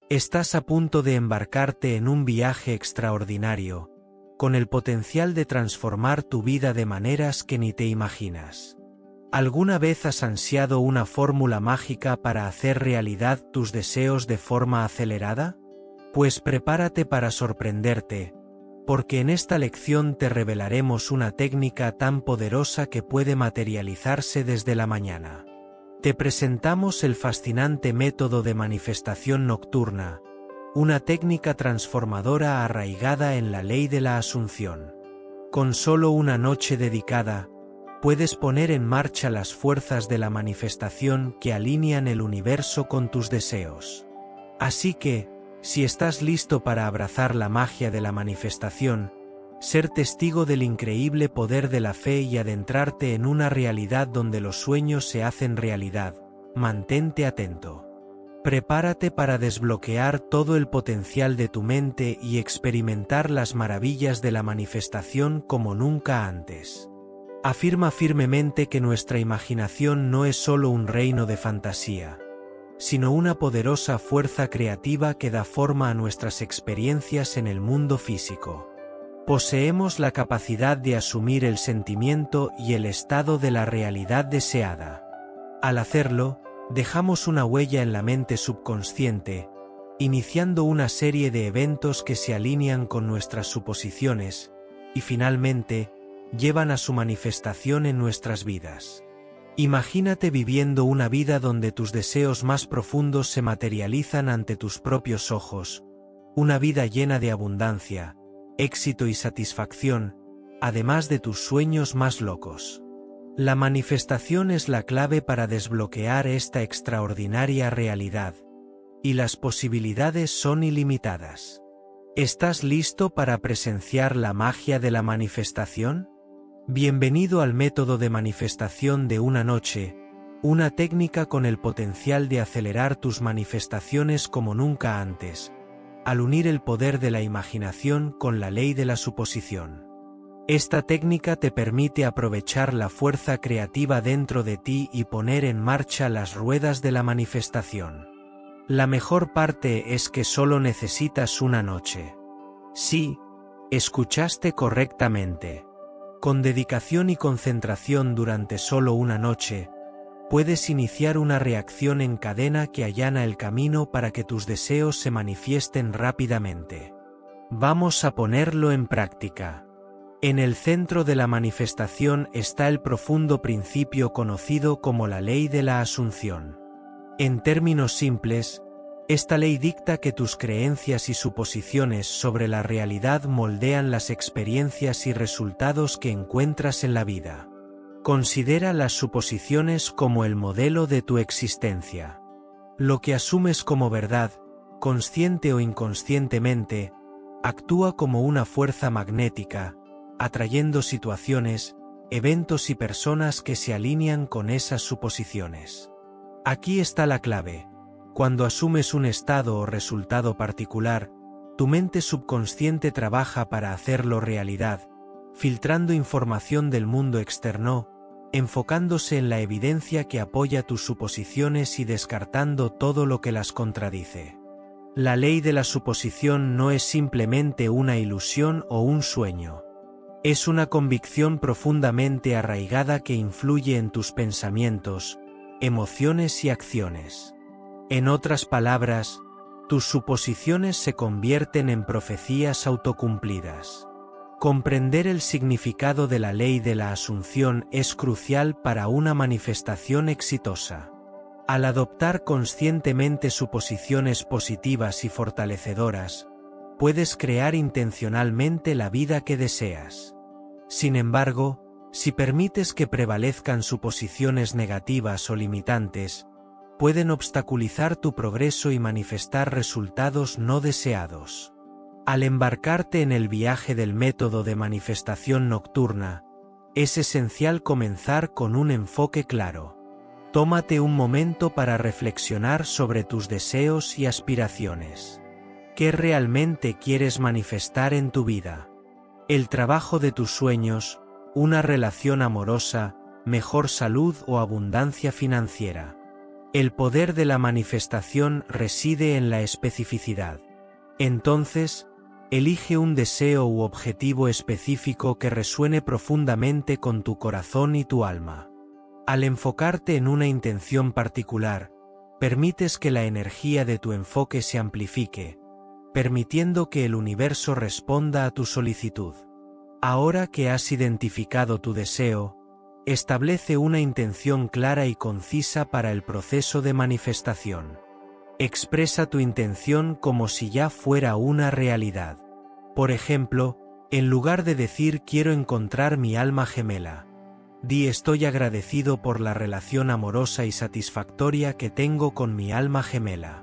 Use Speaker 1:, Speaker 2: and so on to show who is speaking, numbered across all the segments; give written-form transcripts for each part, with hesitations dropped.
Speaker 1: Estás a punto de embarcarte en un viaje extraordinario, con el potencial de transformar tu vida de maneras que ni te imaginas. ¿Alguna vez has ansiado una fórmula mágica para hacer realidad tus deseos de forma acelerada? Pues prepárate para sorprenderte, porque en esta lección te revelaremos una técnica tan poderosa que puede materializarse desde la mañana. Te presentamos el fascinante método de manifestación nocturna, una técnica transformadora arraigada en la ley de la asunción. Con solo una noche dedicada, puedes poner en marcha las fuerzas de la manifestación que alinean el universo con tus deseos. Así que, si estás listo para abrazar la magia de la manifestación, ser testigo del increíble poder de la fe y adentrarte en una realidad donde los sueños se hacen realidad, mantente atento. Prepárate para desbloquear todo el potencial de tu mente y experimentar las maravillas de la manifestación como nunca antes. Afirma firmemente que nuestra imaginación no es solo un reino de fantasía, sino una poderosa fuerza creativa que da forma a nuestras experiencias en el mundo físico. Poseemos la capacidad de asumir el sentimiento y el estado de la realidad deseada. Al hacerlo, dejamos una huella en la mente subconsciente, iniciando una serie de eventos que se alinean con nuestras suposiciones, y finalmente, llevan a su manifestación en nuestras vidas. Imagínate viviendo una vida donde tus deseos más profundos se materializan ante tus propios ojos, una vida llena de abundancia, éxito y satisfacción, además de tus sueños más locos. La manifestación es la clave para desbloquear esta extraordinaria realidad, y las posibilidades son ilimitadas. ¿Estás listo para presenciar la magia de la manifestación? Bienvenido al método de manifestación de una noche, una técnica con el potencial de acelerar tus manifestaciones como nunca antes, al unir el poder de la imaginación con la ley de la suposición. Esta técnica te permite aprovechar la fuerza creativa dentro de ti y poner en marcha las ruedas de la manifestación. La mejor parte es que solo necesitas una noche. Sí, escuchaste correctamente. Con dedicación y concentración durante solo una noche, puedes iniciar una reacción en cadena que allana el camino para que tus deseos se manifiesten rápidamente. Vamos a ponerlo en práctica. En el centro de la manifestación está el profundo principio conocido como la ley de la asunción. En términos simples, esta ley dicta que tus creencias y suposiciones sobre la realidad moldean las experiencias y resultados que encuentras en la vida. Considera las suposiciones como el modelo de tu existencia. Lo que asumes como verdad, consciente o inconscientemente, actúa como una fuerza magnética, atrayendo situaciones, eventos y personas que se alinean con esas suposiciones. Aquí está la clave. Cuando asumes un estado o resultado particular, tu mente subconsciente trabaja para hacerlo realidad, filtrando información del mundo externo, enfocándose en la evidencia que apoya tus suposiciones y descartando todo lo que las contradice. La ley de la suposición no es simplemente una ilusión o un sueño. Es una convicción profundamente arraigada que influye en tus pensamientos, emociones y acciones. En otras palabras, tus suposiciones se convierten en profecías autocumplidas. Comprender el significado de la ley de la asunción es crucial para una manifestación exitosa. Al adoptar conscientemente suposiciones positivas y fortalecedoras, puedes crear intencionalmente la vida que deseas. Sin embargo, si permites que prevalezcan suposiciones negativas o limitantes, pueden obstaculizar tu progreso y manifestar resultados no deseados. Al embarcarte en el viaje del método de manifestación nocturna, es esencial comenzar con un enfoque claro. Tómate un momento para reflexionar sobre tus deseos y aspiraciones. ¿Qué realmente quieres manifestar en tu vida? ¿El trabajo de tus sueños, una relación amorosa, mejor salud o abundancia financiera? El poder de la manifestación reside en la especificidad. Entonces, elige un deseo u objetivo específico que resuene profundamente con tu corazón y tu alma. Al enfocarte en una intención particular, permites que la energía de tu enfoque se amplifique, permitiendo que el universo responda a tu solicitud. Ahora que has identificado tu deseo, establece una intención clara y concisa para el proceso de manifestación. Expresa tu intención como si ya fuera una realidad. Por ejemplo, en lugar de decir quiero encontrar mi alma gemela, di estoy agradecido por la relación amorosa y satisfactoria que tengo con mi alma gemela.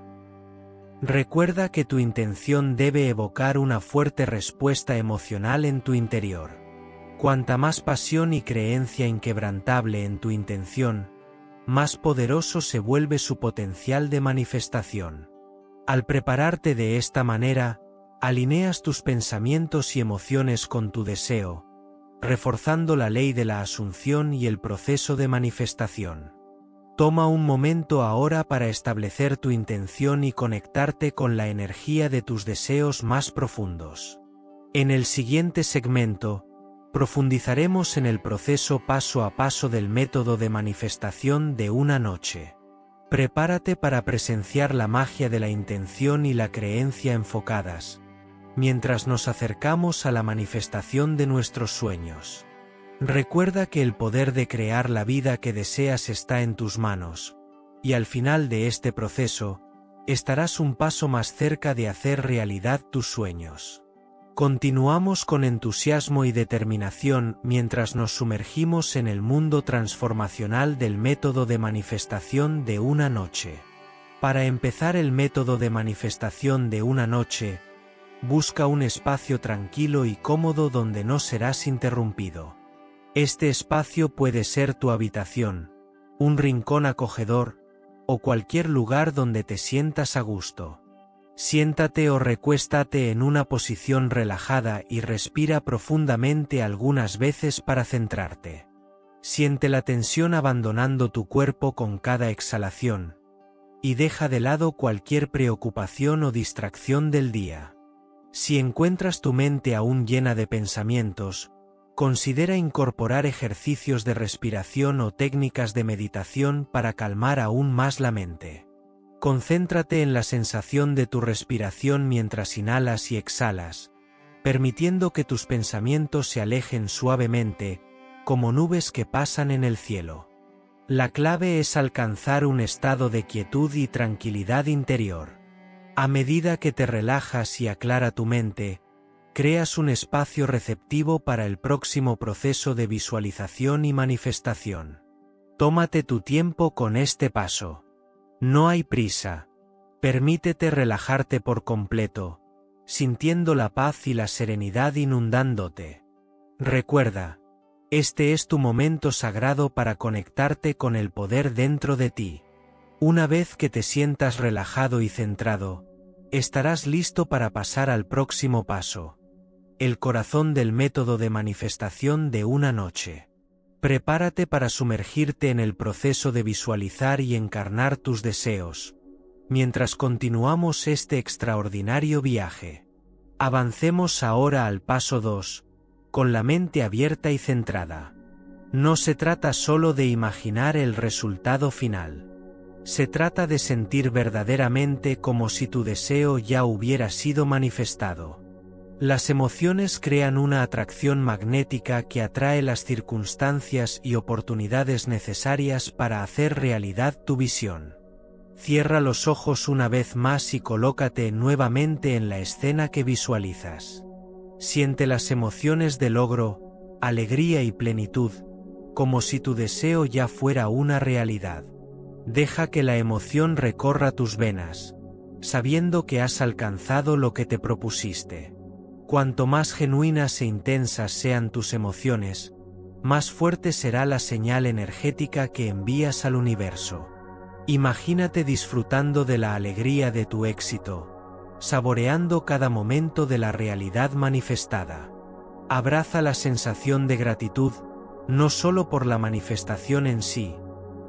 Speaker 1: Recuerda que tu intención debe evocar una fuerte respuesta emocional en tu interior. Cuanta más pasión y creencia inquebrantable en tu intención, más poderoso se vuelve su potencial de manifestación. Al prepararte de esta manera, alineas tus pensamientos y emociones con tu deseo, reforzando la ley de la asunción y el proceso de manifestación. Toma un momento ahora para establecer tu intención y conectarte con la energía de tus deseos más profundos. En el siguiente segmento, profundizaremos en el proceso paso a paso del método de manifestación de una noche. Prepárate para presenciar la magia de la intención y la creencia enfocadas, mientras nos acercamos a la manifestación de nuestros sueños. Recuerda que el poder de crear la vida que deseas está en tus manos, y al final de este proceso, estarás un paso más cerca de hacer realidad tus sueños. Continuamos con entusiasmo y determinación mientras nos sumergimos en el mundo transformacional del método de manifestación de una noche. Para empezar el método de manifestación de una noche, busca un espacio tranquilo y cómodo donde no serás interrumpido. Este espacio puede ser tu habitación, un rincón acogedor, o cualquier lugar donde te sientas a gusto. Siéntate o recuéstate en una posición relajada y respira profundamente algunas veces para centrarte. Siente la tensión abandonando tu cuerpo con cada exhalación, y deja de lado cualquier preocupación o distracción del día. Si encuentras tu mente aún llena de pensamientos, considera incorporar ejercicios de respiración o técnicas de meditación para calmar aún más la mente. Concéntrate en la sensación de tu respiración mientras inhalas y exhalas, permitiendo que tus pensamientos se alejen suavemente, como nubes que pasan en el cielo. La clave es alcanzar un estado de quietud y tranquilidad interior. A medida que te relajas y aclara tu mente, creas un espacio receptivo para el próximo proceso de visualización y manifestación. Tómate tu tiempo con este paso. No hay prisa. Permítete relajarte por completo, sintiendo la paz y la serenidad inundándote. Recuerda, este es tu momento sagrado para conectarte con el poder dentro de ti. Una vez que te sientas relajado y centrado, estarás listo para pasar al próximo paso. El corazón del método de manifestación de una noche. Prepárate para sumergirte en el proceso de visualizar y encarnar tus deseos, mientras continuamos este extraordinario viaje. Avancemos ahora al paso 2, con la mente abierta y centrada. No se trata solo de imaginar el resultado final. Se trata de sentir verdaderamente como si tu deseo ya hubiera sido manifestado. Las emociones crean una atracción magnética que atrae las circunstancias y oportunidades necesarias para hacer realidad tu visión. Cierra los ojos una vez más y colócate nuevamente en la escena que visualizas. Siente las emociones de logro, alegría y plenitud, como si tu deseo ya fuera una realidad. Deja que la emoción recorra tus venas, sabiendo que has alcanzado lo que te propusiste. Cuanto más genuinas e intensas sean tus emociones, más fuerte será la señal energética que envías al universo. Imagínate disfrutando de la alegría de tu éxito, saboreando cada momento de la realidad manifestada. Abraza la sensación de gratitud, no solo por la manifestación en sí,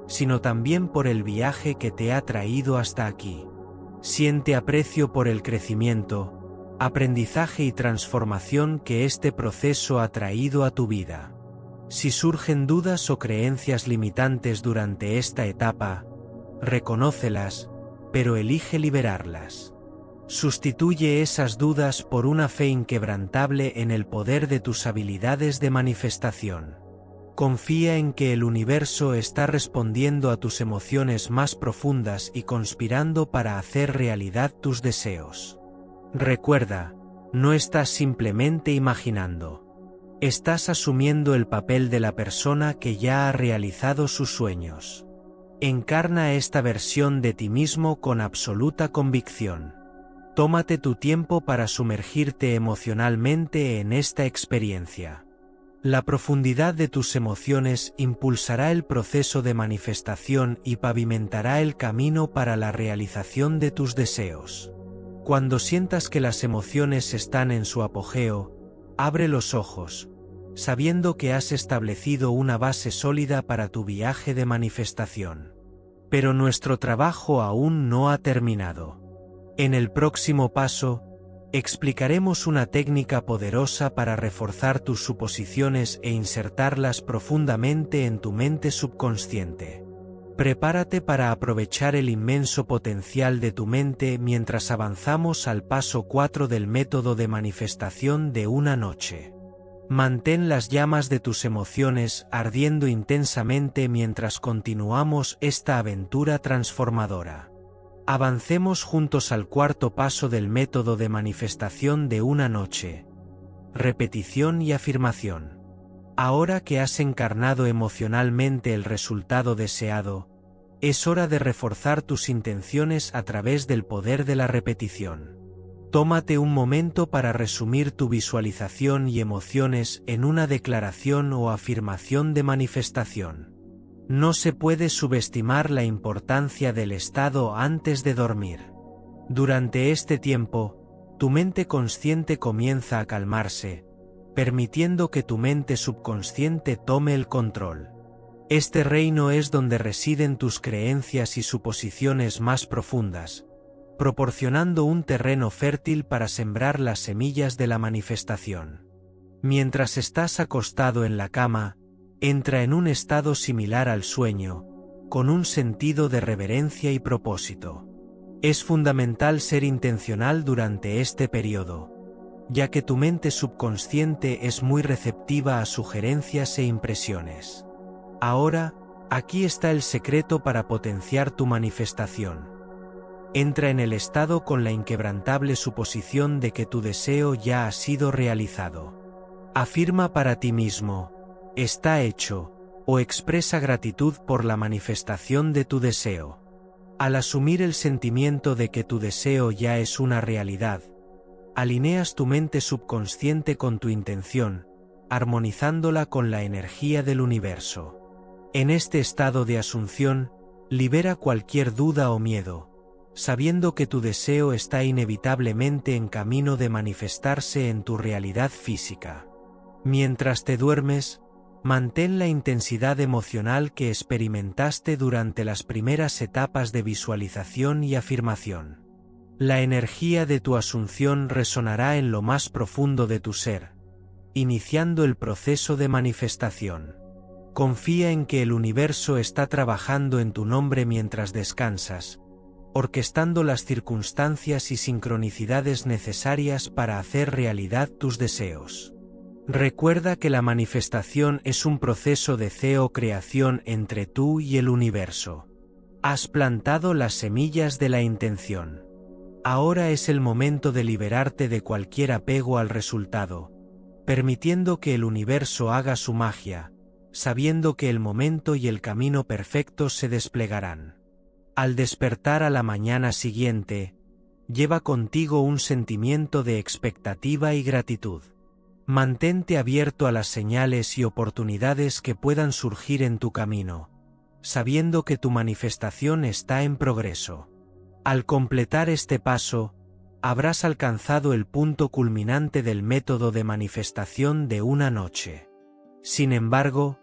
Speaker 1: sino también por el viaje que te ha traído hasta aquí. Siente aprecio por el crecimiento, aprendizaje y transformación que este proceso ha traído a tu vida. Si surgen dudas o creencias limitantes durante esta etapa, reconócelas, pero elige liberarlas. Sustituye esas dudas por una fe inquebrantable en el poder de tus habilidades de manifestación. Confía en que el universo está respondiendo a tus emociones más profundas y conspirando para hacer realidad tus deseos. Recuerda, no estás simplemente imaginando. Estás asumiendo el papel de la persona que ya ha realizado sus sueños. Encarna esta versión de ti mismo con absoluta convicción. Tómate tu tiempo para sumergirte emocionalmente en esta experiencia. La profundidad de tus emociones impulsará el proceso de manifestación y pavimentará el camino para la realización de tus deseos. Cuando sientas que las emociones están en su apogeo, abre los ojos, sabiendo que has establecido una base sólida para tu viaje de manifestación. Pero nuestro trabajo aún no ha terminado. En el próximo paso, explicaremos una técnica poderosa para reforzar tus suposiciones e insertarlas profundamente en tu mente subconsciente. Prepárate para aprovechar el inmenso potencial de tu mente mientras avanzamos al paso 4 del método de manifestación de una noche. Mantén las llamas de tus emociones ardiendo intensamente mientras continuamos esta aventura transformadora. Avancemos juntos al cuarto paso del método de manifestación de una noche. Repetición y afirmación. Ahora que has encarnado emocionalmente el resultado deseado, es hora de reforzar tus intenciones a través del poder de la repetición. Tómate un momento para resumir tu visualización y emociones en una declaración o afirmación de manifestación. No se puede subestimar la importancia del estado antes de dormir. Durante este tiempo, tu mente consciente comienza a calmarse, permitiendo que tu mente subconsciente tome el control. Este reino es donde residen tus creencias y suposiciones más profundas, proporcionando un terreno fértil para sembrar las semillas de la manifestación. Mientras estás acostado en la cama, entra en un estado similar al sueño, con un sentido de reverencia y propósito. Es fundamental ser intencional durante este periodo, ya que tu mente subconsciente es muy receptiva a sugerencias e impresiones. Ahora, aquí está el secreto para potenciar tu manifestación. Entra en el estado con la inquebrantable suposición de que tu deseo ya ha sido realizado. Afirma para ti mismo: está hecho, o expresa gratitud por la manifestación de tu deseo. Al asumir el sentimiento de que tu deseo ya es una realidad, alineas tu mente subconsciente con tu intención, armonizándola con la energía del universo. En este estado de asunción, libera cualquier duda o miedo, sabiendo que tu deseo está inevitablemente en camino de manifestarse en tu realidad física. Mientras te duermes, mantén la intensidad emocional que experimentaste durante las primeras etapas de visualización y afirmación. La energía de tu asunción resonará en lo más profundo de tu ser, iniciando el proceso de manifestación. Confía en que el universo está trabajando en tu nombre mientras descansas, orquestando las circunstancias y sincronicidades necesarias para hacer realidad tus deseos. Recuerda que la manifestación es un proceso de co-creación entre tú y el universo. Has plantado las semillas de la intención. Ahora es el momento de liberarte de cualquier apego al resultado, permitiendo que el universo haga su magia, sabiendo que el momento y el camino perfectos se desplegarán. Al despertar a la mañana siguiente, lleva contigo un sentimiento de expectativa y gratitud. Mantente abierto a las señales y oportunidades que puedan surgir en tu camino, sabiendo que tu manifestación está en progreso. Al completar este paso, habrás alcanzado el punto culminante del método de manifestación de una noche. Sin embargo,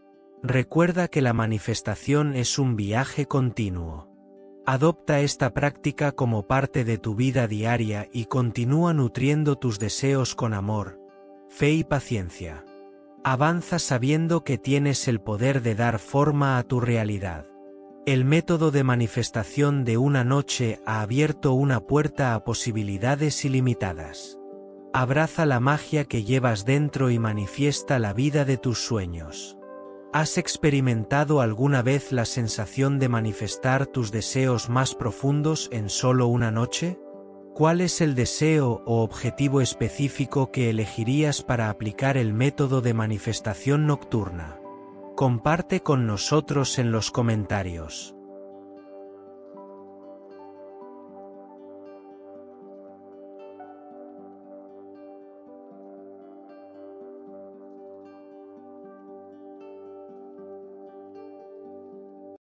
Speaker 1: Recuerda que la manifestación es un viaje continuo. Adopta esta práctica como parte de tu vida diaria y continúa nutriendo tus deseos con amor, fe y paciencia. Avanza sabiendo que tienes el poder de dar forma a tu realidad. El método de manifestación de una noche ha abierto una puerta a posibilidades ilimitadas. Abraza la magia que llevas dentro y manifiesta la vida de tus sueños. ¿Has experimentado alguna vez la sensación de manifestar tus deseos más profundos en solo una noche? ¿Cuál es el deseo o objetivo específico que elegirías para aplicar el método de manifestación nocturna? Comparte con nosotros en los comentarios.